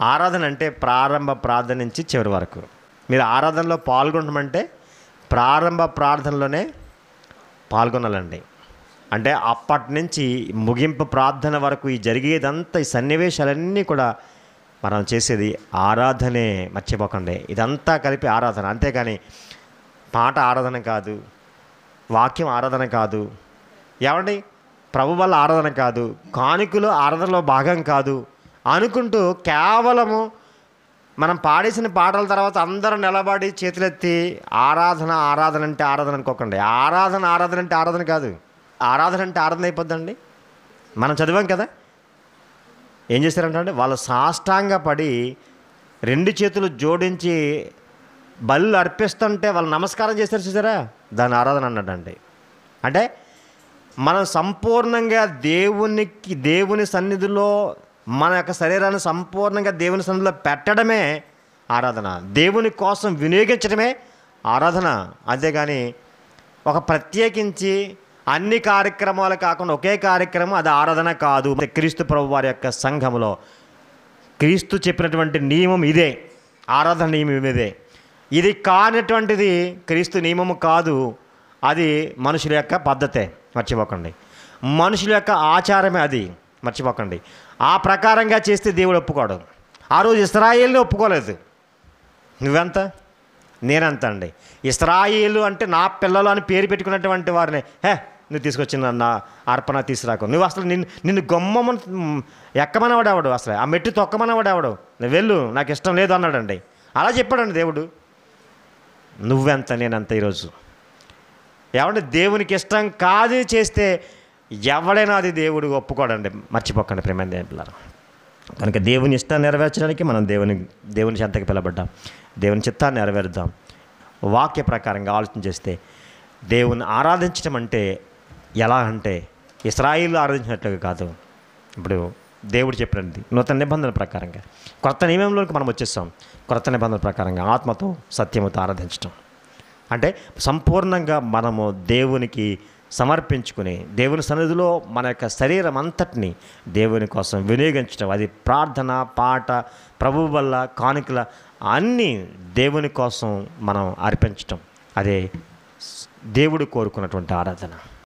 ఆరాధన అంటే ప్రారంభ ప్రార్థన నుంచి చివరి వరకు. మీరు ఆరాధనలో పాల్గొనమంటే ప్రారంభ ప్రార్థనలోనే పాల్గొనాలండి. అంటే అప్పటి నుంచి ముగింపు ప్రార్థన వరకు ఈ జరిగేదంతా, ఈ సన్నివేశాలన్నీ కూడా మనం చేసేది ఆరాధనే, మర్చిపోకండి. ఇదంతా కలిపి ఆరాధన. అంతేకాని పాట ఆరాధన కాదు, వాక్యం ఆరాధన కాదు, ఏమండి ప్రభు వల్ల ఆరాధన కాదు, కానుకలు ఆరాధనలో భాగం కాదు అనుకుంటూ కేవలము మనం పాడేసిన పాటల తర్వాత అందరూ నిలబడి చేతులెత్తి ఆరాధన ఆరాధన అంటే ఆరాధన అనుకోకండి. ఆరాధన ఆరాధన అంటే ఆరాధన కాదు. ఆరాధన అంటే ఆరాధన అయిపోద్దండి. మనం చదివాం కదా, ఏం చేశారంటే వాళ్ళు సాష్టాంగ పడి 2 చేతులు జోడించి బలులు అర్పిస్తుంటే వాళ్ళు నమస్కారం చేశారు, చూసారా? దాని ఆరాధన అన్నాడండి. అంటే మనం సంపూర్ణంగా దేవుని సన్నిధిలో మన యొక్క శరీరాన్ని సంపూర్ణంగా దేవుని సన్నిధిలో పెట్టడమే ఆరాధన. దేవుని కోసం వినియోగించడమే ఆరాధన. అంతేగాని ఒక ప్రత్యేకించి అన్ని కార్యక్రమాలు కాకుండా ఒకే కార్యక్రమం, అది ఆరాధన కాదు. క్రీస్తు ప్రభు వారి యొక్క సంఘములో క్రీస్తు చెప్పినటువంటి నియమం ఇదే, ఆరాధన నియమం ఇదే. ఇది కానటువంటిది క్రీస్తు నియమము కాదు, అది మనుషుల యొక్క పద్ధతే, మర్చిపోకండి. మనుషుల యొక్క ఆచారమే అది, మర్చిపోకండి. ఆ ప్రకారంగా చేస్తే దేవుడు ఒప్పుకోడు. ఆ రోజు ఇశ్రాయేలుని ఒప్పుకోలేదు. నువ్వెంత, నేనంత అండి. ఇశ్రాయేలు అంటే నా పిల్లలు అని పేరు పెట్టుకున్నటువంటి వారిని, నువ్వు తీసుకొచ్చిన నా అర్పణ తీసుకురాకు, నువ్వు అసలు నిన్ను గొమ్మను ఎక్కమనేవాడు ఎవడు, అసలు ఆ మెట్టు తొక్కమనేవాడు ఎవడు, నువ్వు వెళ్ళు, నాకు ఇష్టం లేదు అన్నాడండి. అలా చెప్పాడండి దేవుడు. నువ్వెంత, నేనంత. ఈరోజు ఏమంటే దేవునికి ఇష్టం కాదు చేస్తే ఎవడైనా అది దేవుడు ఒప్పుకోడండి, మర్చిపోకండి ప్రేమ పిల్లలు. కనుక దేవుని ఇష్టాన్ని నెరవేర్చడానికి మనం దేవుని చెంతకి పిలబడ్డాం. దేవుని చిత్తాన్ని నెరవేరుద్దాం. వాక్య ప్రకారంగా ఆలోచన చేస్తే దేవుని ఆరాధించడం అంటే ఎలా అంటే ఇశ్రాయేలు ఆరాధించినట్లుగా కాదు. ఇప్పుడు దేవుడు చెప్పినది నూతన నిబంధన ప్రకారంగా, కొత్త నియమంలోకి మనం వచ్చేస్తాం. కొత్త నిబంధన ప్రకారంగా ఆత్మతో సత్యముతో ఆరాధించడం అంటే సంపూర్ణంగా మనము దేవునికి సమర్పించుకుని దేవుని సన్నిధిలో మన యొక్క శరీరం అంతటిని దేవుని కోసం వినియోగించడం. అది ప్రార్థన, పాట, ప్రభువు వల్ల కానుకల అన్నీ దేవుని కోసం మనం అర్పించటం. అదే దేవుడు కోరుకున్నటువంటి ఆరాధన.